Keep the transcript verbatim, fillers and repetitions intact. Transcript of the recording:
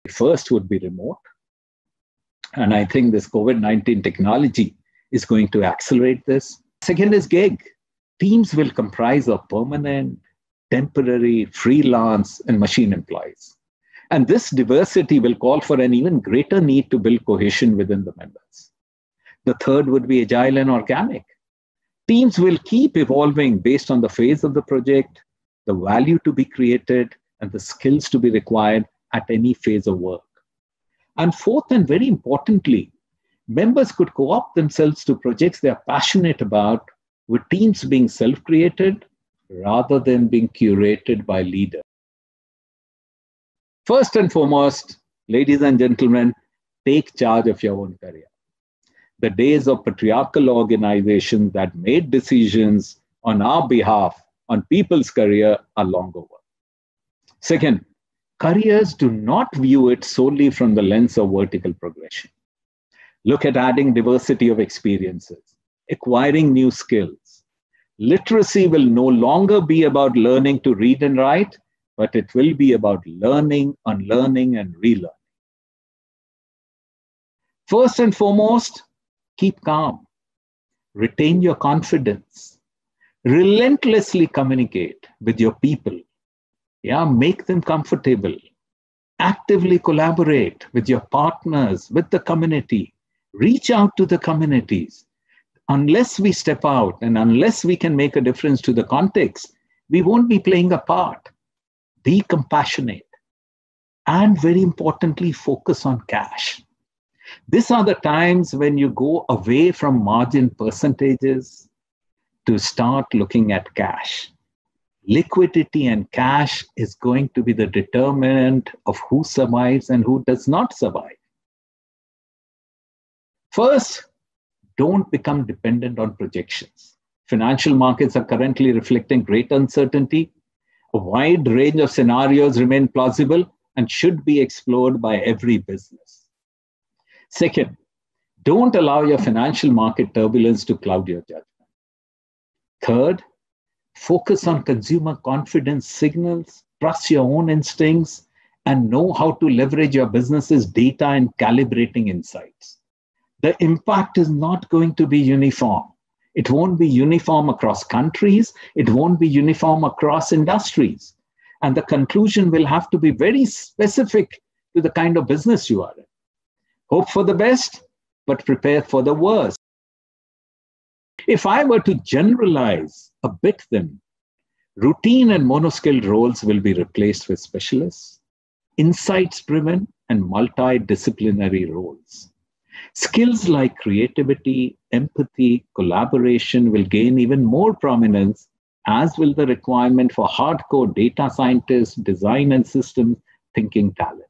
First would be remote. And I think this COVID nineteen technology is going to accelerate this. Second is gig. Teams will comprise of permanent, temporary, freelance, and machine employees. And this diversity will call for an even greater need to build cohesion within the members. The third would be agile and organic. Teams will keep evolving based on the phase of the project, the value to be created, and the skills to be required at any phase of work. And fourth, and very importantly, members could co-opt themselves to projects they are passionate about, with teams being self-created rather than being curated by leaders. First and foremost, ladies and gentlemen, take charge of your own career. The days of patriarchal organizations that made decisions on our behalf on people's career are long over. Second, careers do not view it solely from the lens of vertical progression. Look at adding diversity of experiences, acquiring new skills. Literacy will no longer be about learning to read and write, but it will be about learning, unlearning, and relearning. First and foremost, keep calm. Retain your confidence. Relentlessly communicate with your people. Yeah, make them comfortable. Actively collaborate with your partners, with the community. Reach out to the communities. Unless we step out and unless we can make a difference to the context, we won't be playing a part. Be compassionate. And very importantly, focus on cash. These are the times when you go away from margin percentages to start looking at cash. Liquidity and cash is going to be the determinant of who survives and who does not survive. First, don't become dependent on projections. Financial markets are currently reflecting great uncertainty. A wide range of scenarios remain plausible and should be explored by every business. Second, don't allow your financial market turbulence to cloud your judgment. Third, focus on consumer confidence signals, trust your own instincts, and know how to leverage your business's data in calibrating insights. The impact is not going to be uniform. It won't be uniform across countries. It won't be uniform across industries. And the conclusion will have to be very specific to the kind of business you are in. Hope for the best, but prepare for the worst. If I were to generalize a bit then, routine and monoskilled roles will be replaced with specialists, insights-driven and multidisciplinary roles. Skills like creativity, empathy, collaboration will gain even more prominence, as will the requirement for hardcore data scientists, design and systems thinking talent.